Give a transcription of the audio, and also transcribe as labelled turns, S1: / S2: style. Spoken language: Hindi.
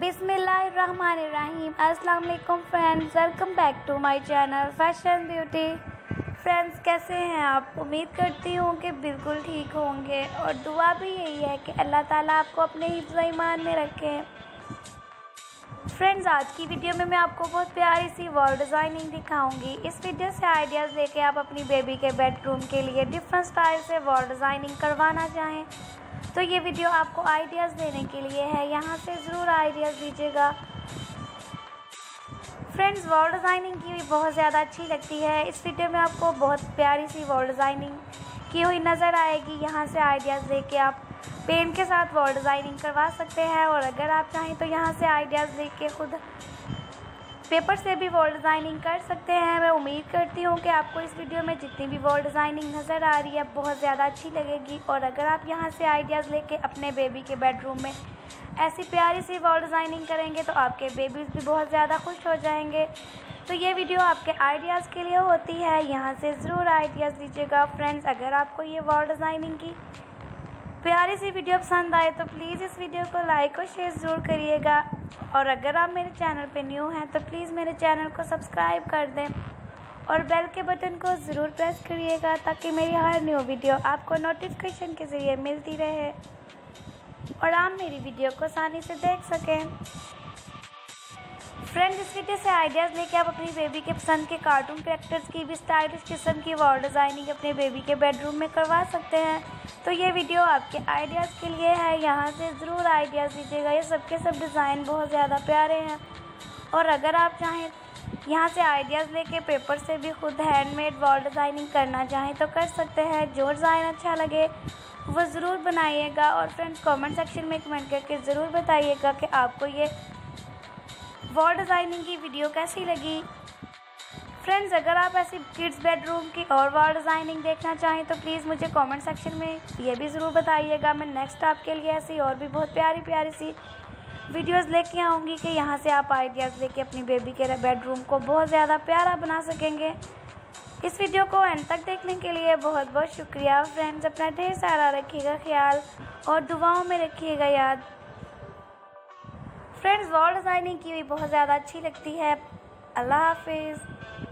S1: बिस्मिल्लाहिर्रहमानिर्रहीम। अस्सलाम वालेकुम friends, welcome back to my channel fashion beauty. Friends, कैसे हैं आप? उम्मीद करती हूँ कि बिल्कुल ठीक होंगे और दुआ भी यही है कि अल्लाह ताला आपको अपने हिफ्ज़ ईमान में रखें। फ्रेंड्स, आज की वीडियो में मैं आपको बहुत प्यारी सी वॉल डिज़ाइनिंग दिखाऊंगी। इस वीडियो से आइडियाज़ लेके आप अपनी बेबी के बेडरूम के लिए डिफरेंट स्टाइल से वॉल डिज़ाइनिंग करवाना चाहें तो ये वीडियो आपको आइडियाज़ देने के लिए है। यहाँ से ज़रूर आइडियाज़ दीजिएगा। फ्रेंड्स, वॉल डिज़ाइनिंग की भी बहुत ज़्यादा अच्छी लगती है। इस वीडियो में आपको बहुत प्यारी सी वॉल डिज़ाइनिंग की हुई नज़र आएगी। यहाँ से आइडियाज़ लेके आप पेन के साथ वॉल डिज़ाइनिंग करवा सकते हैं और अगर आप चाहें तो यहाँ से आइडियाज़ लेके खुद पेपर से भी वॉल डिज़ाइनिंग कर सकते हैं। मैं उम्मीद करती हूँ कि आपको इस वीडियो में जितनी भी वॉल डिज़ाइनिंग नज़र आ रही है बहुत ज़्यादा अच्छी लगेगी और अगर आप यहाँ से आइडियाज़ लेके अपने बेबी के बेडरूम में ऐसी प्यारी सी वॉल डिज़ाइनिंग करेंगे तो आपके बेबीज़ भी बहुत ज़्यादा खुश हो जाएंगे। तो ये वीडियो आपके आइडियाज़ के लिए होती है। यहाँ से ज़रूर आइडियाज़ दीजिएगा। फ्रेंड्स, अगर आपको ये वॉल डिज़ाइनिंग की प्यारी सी वीडियो पसंद आए तो प्लीज़ इस वीडियो को लाइक और शेयर ज़रूर करिएगा और अगर आप मेरे चैनल पे न्यू हैं तो प्लीज़ मेरे चैनल को सब्सक्राइब कर दें और बेल के बटन को ज़रूर प्रेस करिएगा ताकि मेरी हर न्यू वीडियो आपको नोटिफिकेशन के ज़रिए मिलती रहे और आप मेरी वीडियो को आसानी से देख सकें। फ्रेंड्स, इस वीडियो से आइडियाज़ लेके आप अपनी बेबी के पसंद के कार्टून कैरेक्टर्स की भी स्टाइलिश किस्म की वॉल डिज़ाइनिंग अपने बेबी के बेडरूम में करवा सकते हैं। तो ये वीडियो आपके आइडियाज़ के लिए है। यहाँ से ज़रूर आइडियाज़ दीजिएगा। ये सबके सब डिज़ाइन बहुत ज़्यादा प्यारे हैं और अगर आप चाहें यहाँ से आइडियाज़ लेके पेपर से भी खुद हैंडमेड वॉल डिज़ाइनिंग करना चाहें तो कर सकते हैं। जो डिज़ाइन अच्छा लगे वो ज़रूर बनाइएगा और फ्रेंड्स, कमेंट सेक्शन में कमेंट करके ज़रूर बताइएगा कि आपको ये वॉल डिज़ाइनिंग की वीडियो कैसी लगी। फ्रेंड्स, अगर आप ऐसी किड्स बेडरूम की और वॉल डिज़ाइनिंग देखना चाहें तो प्लीज़ मुझे कमेंट सेक्शन में ये भी ज़रूर बताइएगा। मैं नेक्स्ट आपके लिए ऐसी और भी बहुत प्यारी प्यारी सी वीडियोस लेके आऊँगी कि यहाँ से आप आइडियाज़ लेके अपनी बेबी के बेडरूम को बहुत ज़्यादा प्यारा बना सकेंगे। इस वीडियो को एंड तक देखने के लिए बहुत बहुत शुक्रिया। फ्रेंड्स, अपना ढेर सारा रखिएगा ख्याल और दुआओं में रखिएगा याद। फ्रेंड्स, वॉल डिज़ाइनिंग की भी बहुत ज़्यादा अच्छी लगती है। अल्लाह हाफिज़।